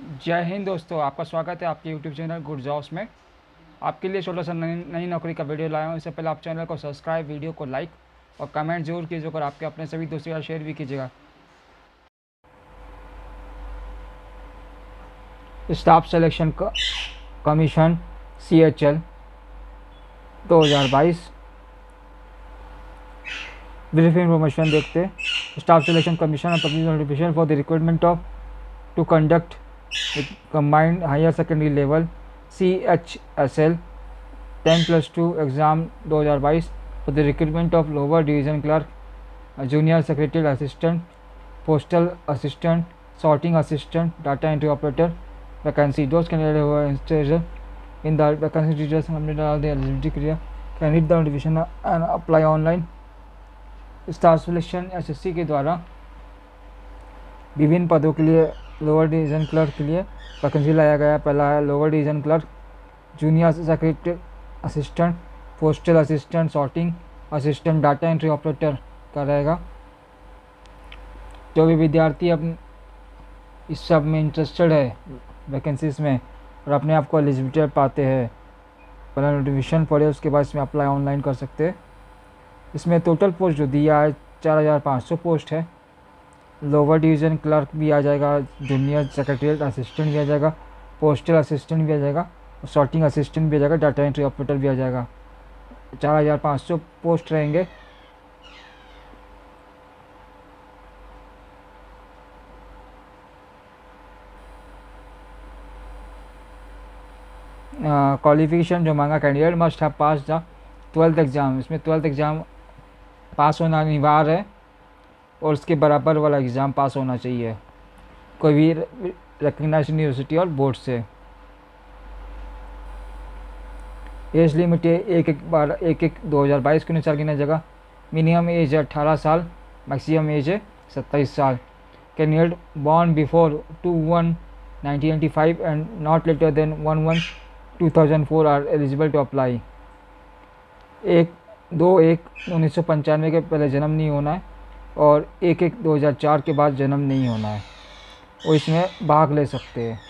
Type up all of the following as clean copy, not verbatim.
जय हिंद दोस्तों, आपका स्वागत है आपके यूट्यूब चैनल गुड जॉब्स में। आपके लिए छोटा सा नई नई नौकरी का वीडियो लाया हूँ। इससे पहले आप चैनल को सब्सक्राइब, वीडियो को लाइक और कमेंट जरूर कीजिएगा और आपके अपने सभी दोस्तों के साथ शेयर भी कीजिएगा। Staff selection commission CHL 2022 brief information देखते। Staff selection commission public notification for the requirement of to conduct combined higher secondary level CHSL 10+2 exam 2022 for the recruitment of lower division clerk, junior secretarial assistant, postal assistant, sorting assistant, data entry operator vacancy. Those candidates who are interested in the vacancy details submit all the eligibility criteria can read the notification and apply online. Staff selection SSC के द्वारा विभिन्न पदों के लिए lower division clerk के लिए vacancy लाया गया। पहला है lower division clerk, junior secretary assistant, postal assistant, sorting assistant, data entry operator का रहेगा। जो भी विद्यार्थी अपने इस सब में इंटरेस्टेड है वैकेंसीज में और अपने आप को एलिजिबिलिटी पाते हैं, पहला नोटिफिकेशन पढ़े उसके बाद इसमें अप्लाई ऑनलाइन कर सकते हैं। इसमें टोटल पोस्ट जो दिया है 4500 पोस्ट है। लोअर डिवीज़न क्लर्क भी आ जाएगा, जूनियर सेक्रेटरियल असिस्टेंट भी आ जाएगा, पोस्टल असिस्टेंट भी आ जाएगा, सॉर्टिंग असिस्टेंट भी आ जाएगा, डाटा एंट्री ऑपरेटर भी आ जाएगा। 4500 पोस्ट रहेंगे। क्वालिफिकेशन जो मांगा, candidate must have pass the 12th exam. इसमें 12th एग्ज़ाम पास होना अनिवार्य है और उसके बराबर वाला एग्ज़ाम पास होना चाहिए कोई भी रिकग्नाइज्ड यूनिवर्सिटी और बोर्ड से। एज लिमिट 1/1/2022 के अनुसार गिना जाएगा। मिनिमम एज है 18 साल, मैक्सिमम एज है 27 साल। Candidate born before 2/1/1995 and not later than 1/1/2004 are eligible to apply. 1/2/1/1995 के पहले जन्म नहीं होना है और 1/1/2004 के बाद जन्म नहीं होना है, वो इसमें भाग ले सकते हैं।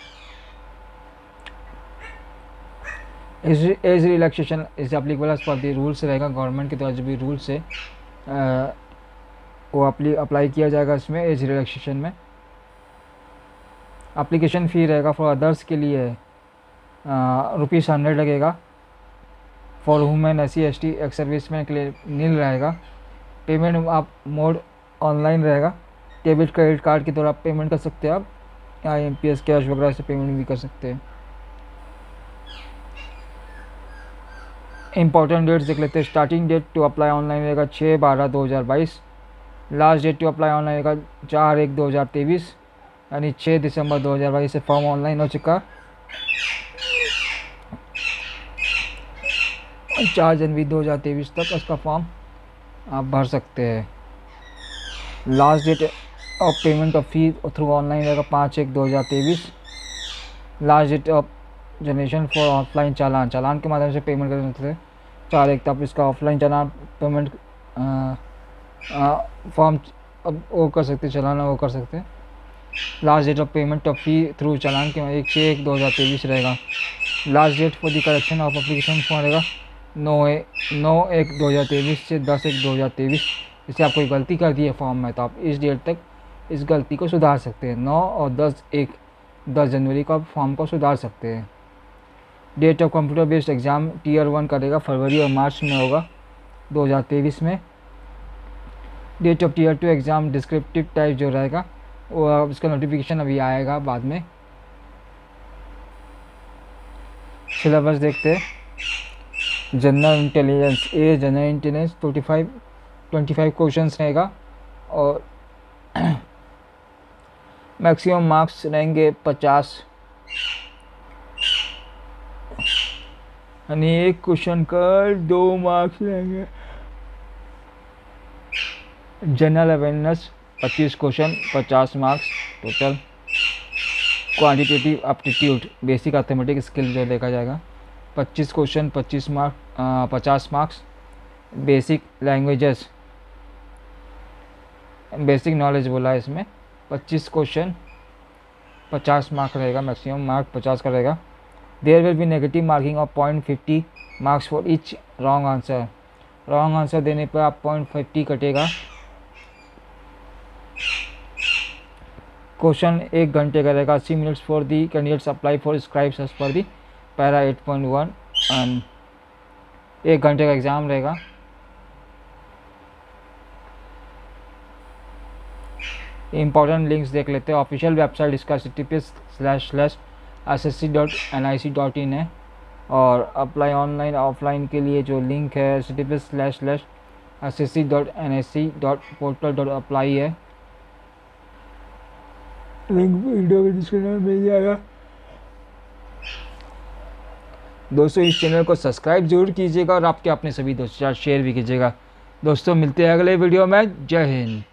Age relaxation is applicable for the rules रहेगा, गवर्नमेंट के द्वारा जो भी रूल्स है वो अप्लाई किया जाएगा इसमें एज रिलैक्सेशन में। एप्लीकेशन फ़ी रहेगा फॉर अदर्स के लिए ₹100 लगेगा। For women SC ST ex serviceman के लिए नील रहेगा। पेमेंट आप मोड ऑनलाइन रहेगा। डेबिट क्रेडिट कार्ड के द्वारा आप पेमेंट कर सकते हैं, आप IMPS कैश वगैरह से पेमेंट भी कर सकते हैं। इंपॉर्टेंट डेट्स देख लेते हैं। Starting date to apply online रहेगा 6/12/2022। Last date to apply online रहेगा 4/1/2023, यानी 6 दिसंबर 2022 से फॉर्म ऑनलाइन हो चुका। 4 जनवरी 2023 तक उसका फॉर्म आप भर सकते हैं। Last date of payment of fee through online रहेगा 5/1/2023। Last date of generation for offline challan के माध्यम से पेमेंट कर सकते हैं 4/1 तक। इसका ऑफलाइन चालान पेमेंट फॉर्म अब वो कर सकते हैं, चालान वो कर सकते हैं। Last date of payment of fee through challan के 1/6/1/2023 रहेगा। Last date for the correction of application form रहेगा 9/1/2023 से 10/1/2023। जैसे आप कोई गलती कर दी है फॉर्म में तो आप इस डेट तक इस गलती को सुधार सकते हैं। 9 और 10 जनवरी को आप फॉर्म को सुधार सकते हैं। Date of computer based exam Tier 1 करेगा, फरवरी और मार्च में होगा 2023 में। Date of Tier 2 exam descriptive type जो रहेगा वो इसका नोटिफिकेशन अभी आएगा बाद में। सिलेबस देखते हैं। General intelligence general intelligence 25 questions रहेगा और मैक्सिमम मार्क्स रहेंगे 50, यानी एक क्वेश्चन का 2 मार्क्स रहेंगे। General awareness 25 question 50 marks total. Quantitative aptitude basic arithmetic skill जो देखा जाएगा 25 question 50 marks. Basic languages basic knowledge बोला है इसमें 25 क्वेश्चन 50 मार्क रहेगा, मैक्सिमम मार्क 50 का रहेगा। There will be negative marking of 0.50 marks for each wrong answer. Wrong answer देने पर आप 0.50 कटेगा। क्वेश्चन 1 घंटे का रहेगा। 80 minutes for the candidates apply for scribes as per the para 8.1 and 1 घंटे का एग्ज़ाम रहेगा। इंपॉर्टेंट लिंक्स देख लेते हैं। ऑफिशियल वेबसाइट इसका https://ssc.nic.in है, और अप्लाई ऑनलाइन ऑफलाइन के लिए जो लिंक है https://ssc.nsc.portal.apply है। लिंक वीडियो के डिस्क्रिप्शन में मिल जाएगा। दोस्तों इस चैनल को सब्सक्राइब जरूर कीजिएगा और आपके अपने सभी दोस्तों के साथ शेयर भी कीजिएगा। दोस्तों मिलते हैं अगले वीडियो में। जय हिंद।